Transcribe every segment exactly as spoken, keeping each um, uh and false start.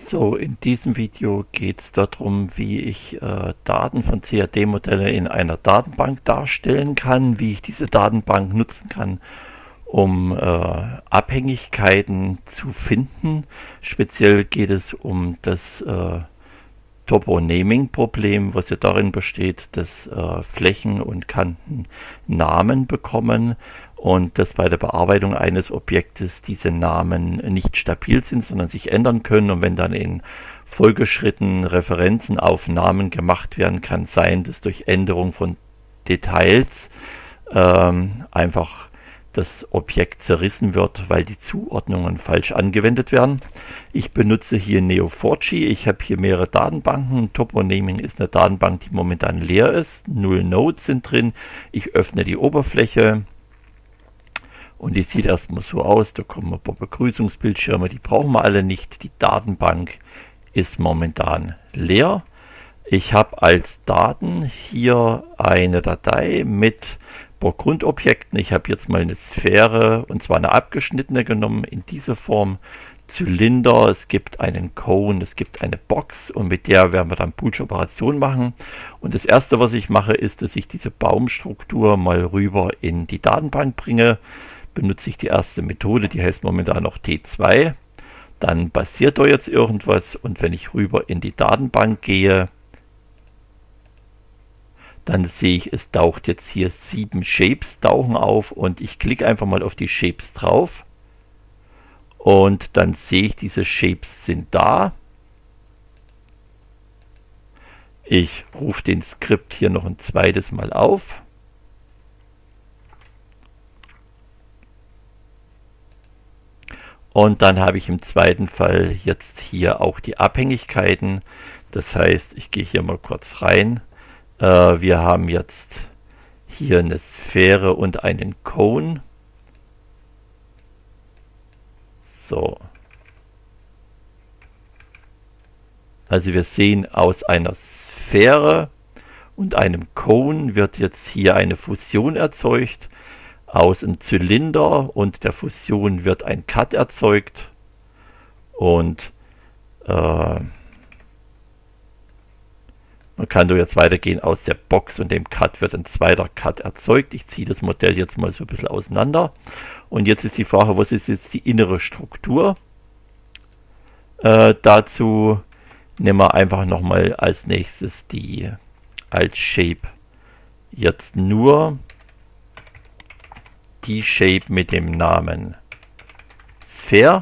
So, in diesem Video geht es darum, wie ich äh, Daten von C A D-Modellen in einer Datenbank darstellen kann, wie ich diese Datenbank nutzen kann, um äh, Abhängigkeiten zu finden. Speziell geht es um das äh, Toponaming-Problem, was ja darin besteht, dass äh, Flächen und Kanten Namen bekommen und dass bei der Bearbeitung eines Objektes diese Namen nicht stabil sind, sondern sich ändern können. Und wenn dann in Folgeschritten Referenzen auf Namen gemacht werden, kann es sein, dass durch Änderung von Details ähm, einfach das Objekt zerrissen wird, weil die Zuordnungen falsch angewendet werden. Ich benutze hier N E O vier J. Ich habe hier mehrere Datenbanken. Toponaming ist eine Datenbank, die momentan leer ist. Null Nodes sind drin. Ich öffne die Oberfläche und die sieht erstmal so aus. Da kommen ein paar Begrüßungsbildschirme, die brauchen wir alle nicht. Die Datenbank ist momentan leer. Ich habe als Daten hier eine Datei mit Grundobjekten. Ich habe jetzt mal eine Sphäre, und zwar eine abgeschnittene genommen, in dieser Form. Zylinder, es gibt einen Cone, es gibt eine Box, und mit der werden wir dann Boolsche Operationen machen. Und das erste, was ich mache, ist, dass ich diese Baumstruktur mal rüber in die Datenbank bringe. Benutze ich die erste Methode, die heißt momentan noch T zwei. Dann passiert da jetzt irgendwas, und wenn ich rüber in die Datenbank gehe, dann sehe ich, es taucht jetzt hier sieben Shapes tauchen auf, und ich klicke einfach mal auf die Shapes drauf und dann sehe ich, diese Shapes sind da. Ich rufe den Skript hier noch ein zweites Mal auf. Und dann habe ich im zweiten Fall jetzt hier auch die Abhängigkeiten. Das heißt, ich gehe hier mal kurz rein. Uh, wir haben jetzt hier eine Sphäre und einen Cone. So. Also wir sehen, aus einer Sphäre und einem Cone wird jetzt hier eine Fusion erzeugt. Aus einem Zylinder und der Fusion wird ein Cut erzeugt. Und äh, man kann da jetzt weitergehen, aus der Box und dem Cut wird ein zweiter Cut erzeugt. Ich ziehe das Modell jetzt mal so ein bisschen auseinander. Und jetzt ist die Frage, was ist jetzt die innere Struktur? Äh, dazu nehmen wir einfach nochmal als nächstes die als Shape jetzt nur die Shape mit dem Namen Sphere.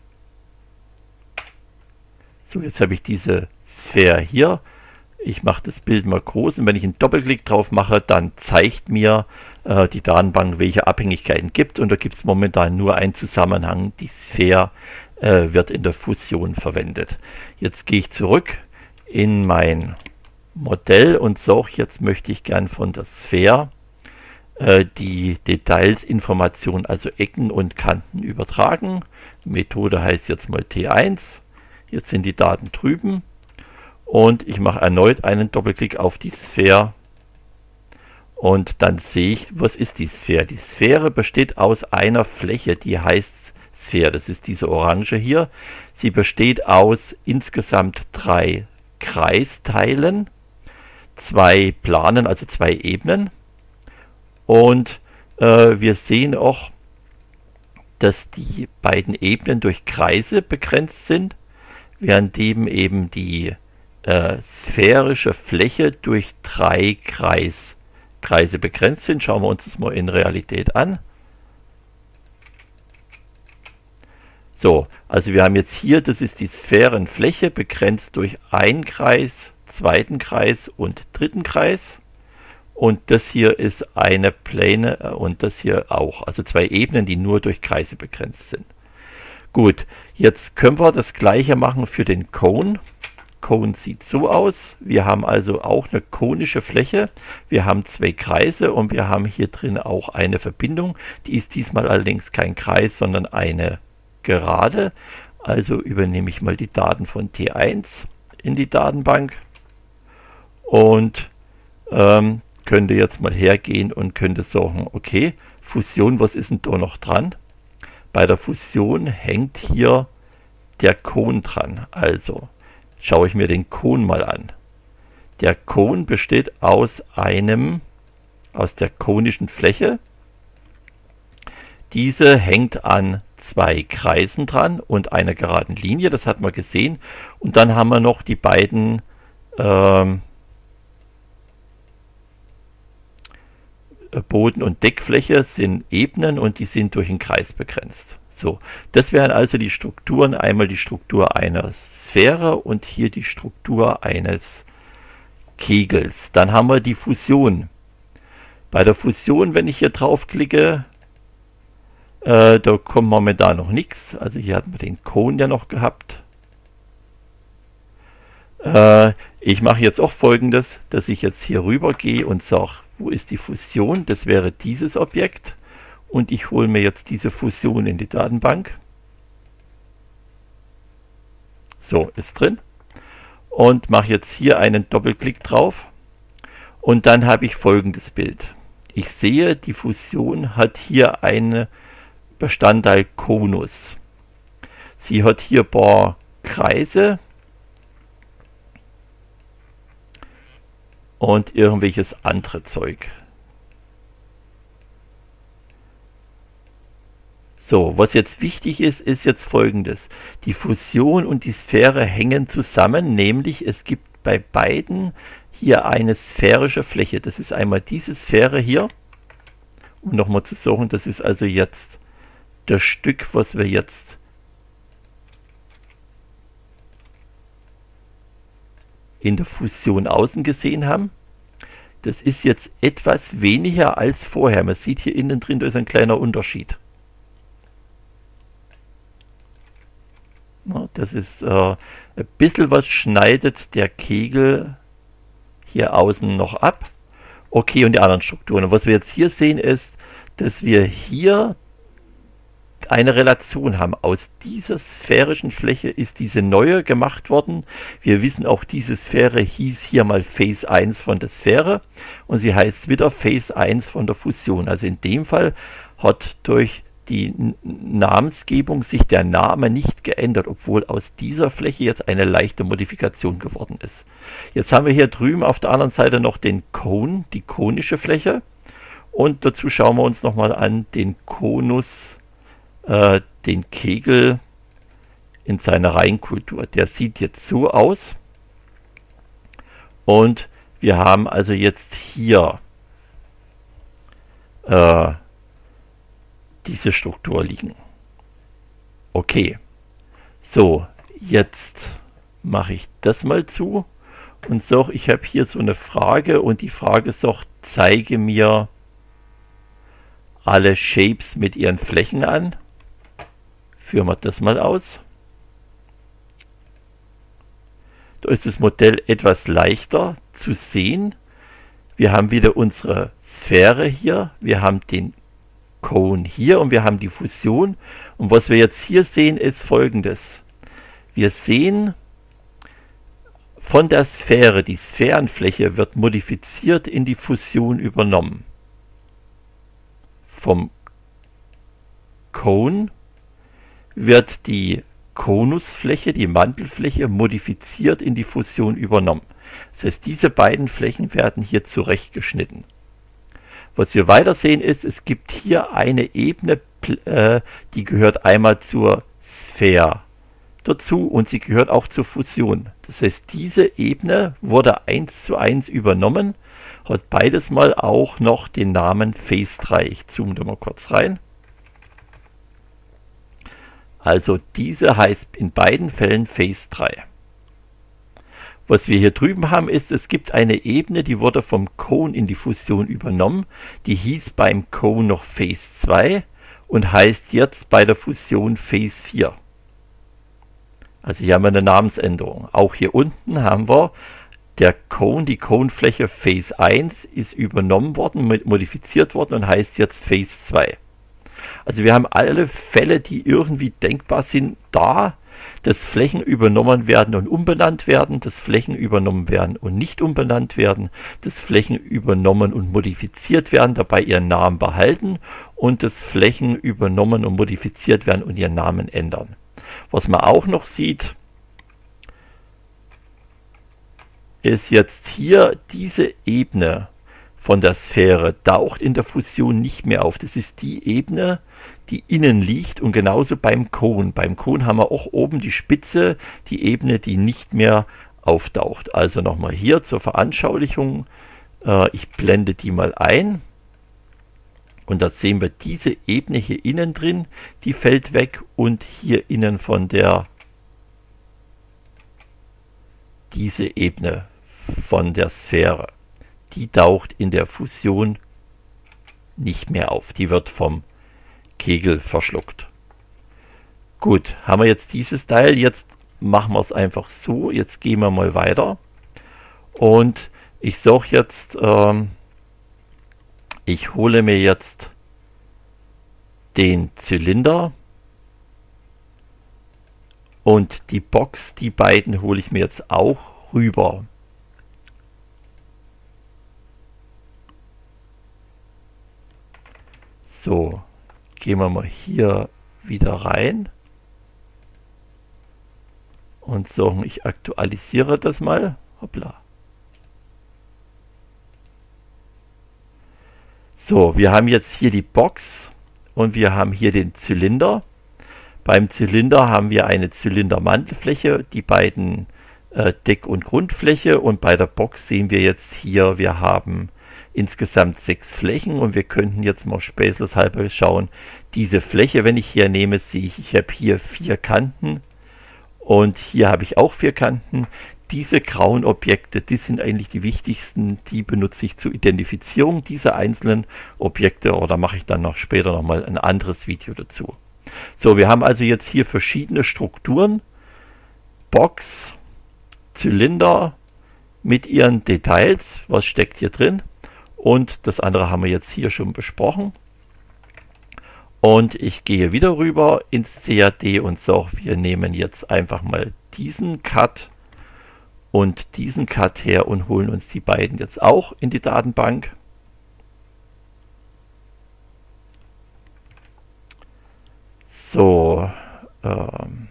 So, jetzt habe ich diese Sphäre hier. Ich mache das Bild mal groß, und wenn ich einen Doppelklick drauf mache, dann zeigt mir äh, die Datenbank, welche Abhängigkeiten gibt. Und da gibt es momentan nur einen Zusammenhang. Die Sphäre äh, wird in der Fusion verwendet. Jetzt gehe ich zurück in mein Modell und sage, jetzt möchte ich gern von der Sphäre äh, die Details, Informationen, also Ecken und Kanten übertragen. Methode heißt jetzt mal T eins. Jetzt sind die Daten drüben. Und ich mache erneut einen Doppelklick auf die Sphäre und dann sehe ich, was ist die Sphäre? Die Sphäre besteht aus einer Fläche, die heißt Sphäre. Das ist diese Orange hier. Sie besteht aus insgesamt drei Kreisteilen, zwei Planen, also zwei Ebenen. Und äh, wir sehen auch, dass die beiden Ebenen durch Kreise begrenzt sind, während eben die Äh, sphärische Fläche durch drei Kreis, Kreise begrenzt sind. Schauen wir uns das mal in Realität an. So, also wir haben jetzt hier, das ist die Sphärenfläche, begrenzt durch einen Kreis, zweiten Kreis und dritten Kreis. Und das hier ist eine Plane und das hier auch. Also zwei Ebenen, die nur durch Kreise begrenzt sind. Gut, jetzt können wir das gleiche machen für den Cone. Cone sieht so aus. Wir haben also auch eine konische Fläche. Wir haben zwei Kreise und wir haben hier drin auch eine Verbindung. Die ist diesmal allerdings kein Kreis, sondern eine Gerade. Also übernehme ich mal die Daten von T eins in die Datenbank und ähm, könnte jetzt mal hergehen und könnte sagen, okay, Fusion, was ist denn da noch dran? Bei der Fusion hängt hier der Kon dran. Also schaue ich mir den Kon mal an. Der Kon besteht aus einem, aus der konischen Fläche. Diese hängt an zwei Kreisen dran und einer geraden Linie, das hat man gesehen. Und dann haben wir noch die beiden ähm, Boden- und Deckfläche sind Ebenen und die sind durch einen Kreis begrenzt. So, das wären also die Strukturen, einmal die Struktur einer Sphäre und hier die Struktur eines Kegels. Dann haben wir die Fusion. Bei der Fusion, wenn ich hier draufklicke, äh, da kommt momentan noch nichts. Also hier hatten wir den Kon ja noch gehabt. Äh, ich mache jetzt auch Folgendes, dass ich jetzt hier rüber gehe und sage, wo ist die Fusion? Das wäre dieses Objekt. Und ich hole mir jetzt diese Fusion in die Datenbank. So, ist drin. Und mache jetzt hier einen Doppelklick drauf. Und dann habe ich folgendes Bild. Ich sehe, die Fusion hat hier einen Bestandteil Konus. Sie hat hier ein paar Kreise und irgendwelches andere Zeug. So, was jetzt wichtig ist, ist jetzt folgendes. Die Fusion und die Sphäre hängen zusammen, nämlich es gibt bei beiden hier eine sphärische Fläche. Das ist einmal diese Sphäre hier. Um nochmal zu sagen, das ist also jetzt das Stück, was wir jetzt in der Fusion außen gesehen haben. Das ist jetzt etwas weniger als vorher. Man sieht hier innen drin, da ist ein kleiner Unterschied. Na, das ist äh, ein bisschen was schneidet der Kegel hier außen noch ab. Okay, und die anderen Strukturen. Und was wir jetzt hier sehen ist, dass wir hier eine Relation haben. Aus dieser sphärischen Fläche ist diese neue gemacht worden. Wir wissen auch, diese Sphäre hieß hier mal Phase eins von der Sphäre und sie heißt wieder Phase eins von der Fusion. Also in dem Fall hat durch die Namensgebung sich der Name nicht geändert, obwohl aus dieser Fläche jetzt eine leichte Modifikation geworden ist. Jetzt haben wir hier drüben auf der anderen Seite noch den Kon, die konische Fläche. Und dazu schauen wir uns nochmal an den Konus, äh, den Kegel in seiner Reihenkultur. Der sieht jetzt so aus. Und wir haben also jetzt hier äh, diese Struktur liegen. Okay, so, jetzt mache ich das mal zu und so, ich habe hier so eine Frage und die Frage sagt, zeige mir alle Shapes mit ihren Flächen an. Führen wir das mal aus. Da ist das Modell etwas leichter zu sehen. Wir haben wieder unsere Sphäre hier, wir haben den Kon hier und wir haben die Fusion. Und was wir jetzt hier sehen, ist folgendes. Wir sehen von der Sphäre, die Sphärenfläche wird modifiziert in die Fusion übernommen. Vom Kon wird die Konusfläche, die Mantelfläche, modifiziert in die Fusion übernommen. Das heißt, diese beiden Flächen werden hier zurechtgeschnitten. Was wir weiter sehen ist, es gibt hier eine Ebene, äh, die gehört einmal zur Sphäre dazu und sie gehört auch zur Fusion. Das heißt, diese Ebene wurde eins zu eins übernommen, hat beides mal auch noch den Namen Phase drei. Ich zoome da mal kurz rein. Also diese heißt in beiden Fällen Phase drei. Was wir hier drüben haben ist, es gibt eine Ebene, die wurde vom Kon in die Fusion übernommen. Die hieß beim Kon noch Phase zwei und heißt jetzt bei der Fusion Phase vier. Also hier haben wir eine Namensänderung. Auch hier unten haben wir der Kon, die Konfläche Phase eins ist übernommen worden, modifiziert worden und heißt jetzt Phase zwei. Also wir haben alle Fälle, die irgendwie denkbar sind, da, dass Flächen übernommen werden und umbenannt werden, dass Flächen übernommen werden und nicht umbenannt werden, dass Flächen übernommen und modifiziert werden, dabei ihren Namen behalten und dass Flächen übernommen und modifiziert werden und ihren Namen ändern. Was man auch noch sieht, ist jetzt hier diese Ebene von der Sphäre taucht in der Fusion nicht mehr auf. Das ist die Ebene, die innen liegt, und genauso beim Cone. Beim Cone haben wir auch oben die Spitze, die Ebene, die nicht mehr auftaucht. Also nochmal hier zur Veranschaulichung. Äh, ich blende die mal ein. Und da sehen wir diese Ebene hier innen drin, die fällt weg, und hier innen von der diese Ebene von der Sphäre, die taucht in der Fusion nicht mehr auf. Die wird vom Kegel verschluckt. Gut, haben wir jetzt dieses Teil. Jetzt machen wir es einfach so. Jetzt gehen wir mal weiter. Und ich sage jetzt, ähm, ich hole mir jetzt den Zylinder und die Box, die beiden hole ich mir jetzt auch rüber. So, gehen wir mal hier wieder rein und sagen, ich aktualisiere das mal. Hoppla. So, wir haben jetzt hier die Box und wir haben hier den Zylinder. Beim Zylinder haben wir eine Zylindermantelfläche, die beiden äh, Deck- und Grundfläche, und bei der Box sehen wir jetzt hier, wir haben insgesamt sechs Flächen, und wir könnten jetzt mal spaßeshalber schauen, diese Fläche, wenn ich hier nehme, sehe ich, ich habe hier vier Kanten und hier habe ich auch vier Kanten. Diese grauen Objekte, die sind eigentlich die wichtigsten, die benutze ich zur Identifizierung dieser einzelnen Objekte, oder mache ich dann noch später nochmal ein anderes Video dazu. So, wir haben also jetzt hier verschiedene Strukturen, Box, Zylinder mit ihren Details, was steckt hier drin. Und das andere haben wir jetzt hier schon besprochen. Und ich gehe wieder rüber ins C A D und sage, wir nehmen jetzt einfach mal diesen Cut und diesen Cut her und holen uns die beiden jetzt auch in die Datenbank. So, ähm,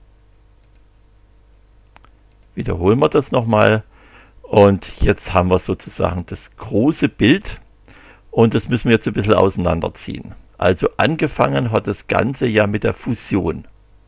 wiederholen wir das nochmal. Und jetzt haben wir sozusagen das große Bild, und das müssen wir jetzt ein bisschen auseinanderziehen. Also angefangen hat das Ganze ja mit der Fusion.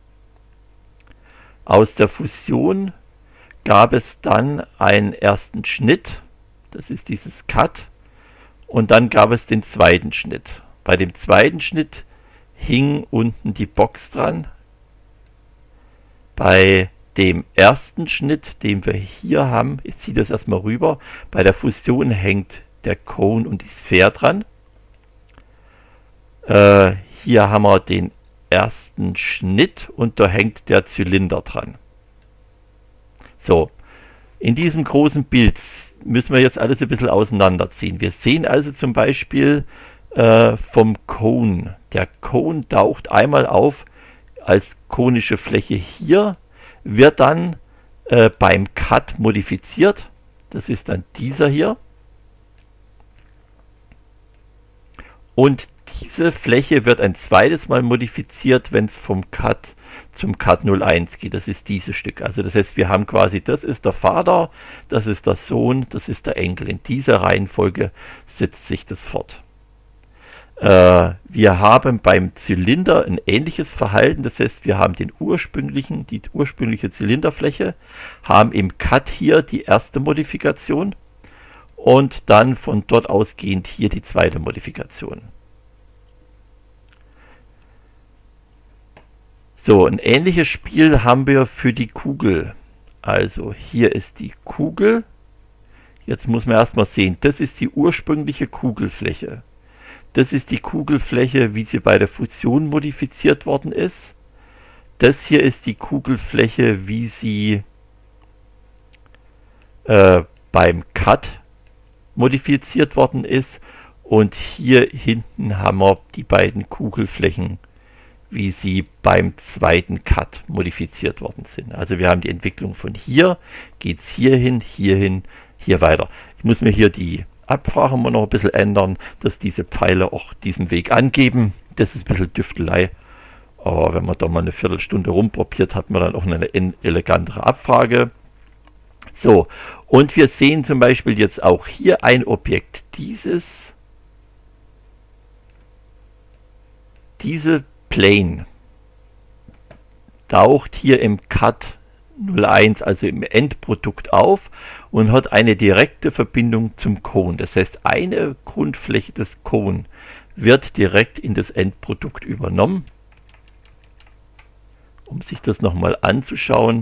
Aus der Fusion gab es dann einen ersten Schnitt, das ist dieses Cut, und dann gab es den zweiten Schnitt. Bei dem zweiten Schnitt hing unten die Box dran. Bei dem ersten Schnitt, den wir hier haben, ich ziehe das erstmal rüber, bei der Fusion hängt der Cone und die Sphäre dran. Äh, hier haben wir den ersten Schnitt und da hängt der Zylinder dran. So, in diesem großen Bild müssen wir jetzt alles ein bisschen auseinanderziehen. Wir sehen also zum Beispiel äh, vom Cone. Der Cone taucht einmal auf als konische Fläche hier, wird dann äh, beim Cut modifiziert. Das ist dann dieser hier. Und diese Fläche wird ein zweites Mal modifiziert, wenn es vom Cut zum Cut null eins geht. Das ist dieses Stück. Also das heißt, wir haben quasi, das ist der Vater, das ist der Sohn, das ist der Enkel. In dieser Reihenfolge setzt sich das fort. Äh, wir haben beim Zylinder ein ähnliches Verhalten. Das heißt, wir haben den ursprünglichen, die ursprüngliche Zylinderfläche, haben im Cut hier die erste Modifikation und dann von dort ausgehend hier die zweite Modifikation. So, ein ähnliches Spiel haben wir für die Kugel. Also hier ist die Kugel. Jetzt muss man erstmal sehen, das ist die ursprüngliche Kugelfläche. Das ist die Kugelfläche, wie sie bei der Fusion modifiziert worden ist. Das hier ist die Kugelfläche, wie sie äh, beim Cut modifiziert worden ist. Und hier hinten haben wir die beiden Kugelflächen, wie sie beim zweiten Cut modifiziert worden sind. Also wir haben die Entwicklung von hier, geht es hier hin, hier hin, hier weiter. Ich muss mir hier die Abfrage mal noch ein bisschen ändern, dass diese Pfeile auch diesen Weg angeben. Das ist ein bisschen Düftelei. Aber wenn man da mal eine Viertelstunde rumprobiert, hat man dann auch eine elegantere Abfrage. So, und wir sehen zum Beispiel jetzt auch hier ein Objekt. Dieses, diese Plane taucht hier im Cut null eins, also im Endprodukt auf und hat eine direkte Verbindung zum Cone. Das heißt, eine Grundfläche des Cone wird direkt in das Endprodukt übernommen. Um sich das nochmal anzuschauen.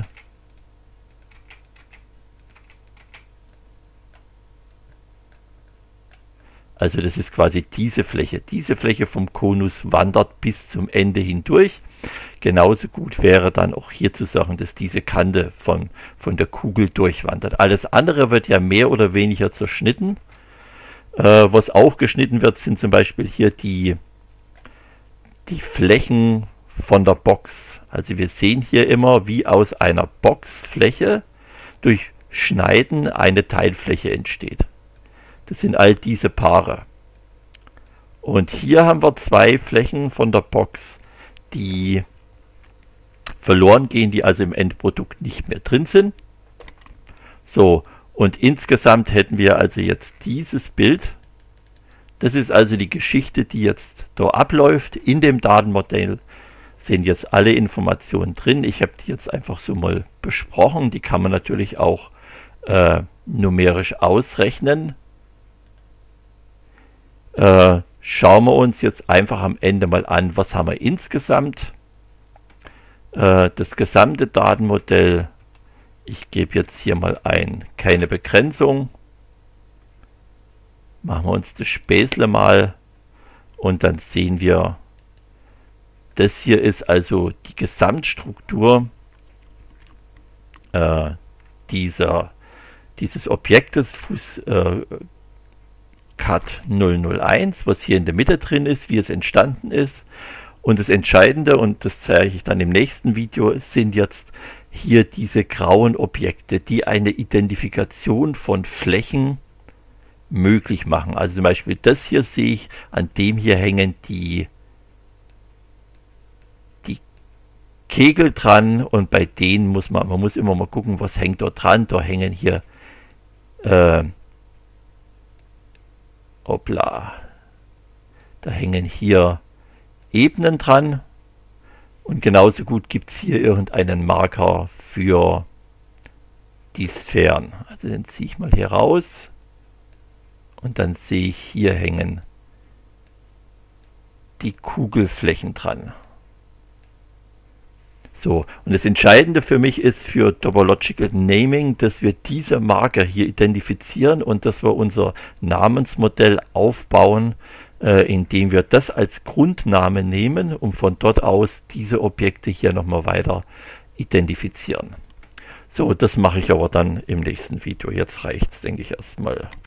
Also das ist quasi diese Fläche. Diese Fläche vom Konus wandert bis zum Ende hindurch. Genauso gut wäre dann auch hier zu sagen, dass diese Kante von, von der Kugel durchwandert. Alles andere wird ja mehr oder weniger zerschnitten. Äh, was auch geschnitten wird, sind zum Beispiel hier die, die Flächen von der Box. Also wir sehen hier immer, wie aus einer Boxfläche durch Schneiden eine Teilfläche entsteht. Das sind all diese Paare. Und hier haben wir zwei Flächen von der Box, die verloren gehen, die also im Endprodukt nicht mehr drin sind. So, und insgesamt hätten wir also jetzt dieses Bild. Das ist also die Geschichte, die jetzt da abläuft. In dem Datenmodell sind jetzt alle Informationen drin. Ich habe die jetzt einfach so mal besprochen. Die kann man natürlich auch äh, numerisch ausrechnen. Äh, schauen wir uns jetzt einfach am Ende mal an, was haben wir insgesamt. Äh, das gesamte Datenmodell, ich gebe jetzt hier mal ein, keine Begrenzung. Machen wir uns das Späßle mal und dann sehen wir, das hier ist also die Gesamtstruktur äh, dieser, dieses Objektes Fuß, äh, Cut null null eins, was hier in der Mitte drin ist, wie es entstanden ist. Und das Entscheidende, und das zeige ich dann im nächsten Video, sind jetzt hier diese grauen Objekte, die eine Identifikation von Flächen möglich machen. Also zum Beispiel das hier sehe ich, an dem hier hängen die, die Kegel dran und bei denen muss man, man muss immer mal gucken, was hängt dort dran. Da hängen hier äh, Hoppla. Da hängen hier Ebenen dran und genauso gut gibt es hier irgendeinen Marker für die Sphären. Also den ziehe ich mal hier raus und dann sehe ich, hier hängen die Kugelflächen dran. So, und das Entscheidende für mich ist für Topological Naming, dass wir diese Marker hier identifizieren und dass wir unser Namensmodell aufbauen, äh, indem wir das als Grundname nehmen, um von dort aus diese Objekte hier nochmal weiter identifizieren. So, das mache ich aber dann im nächsten Video. Jetzt reicht es, denke ich, erstmal.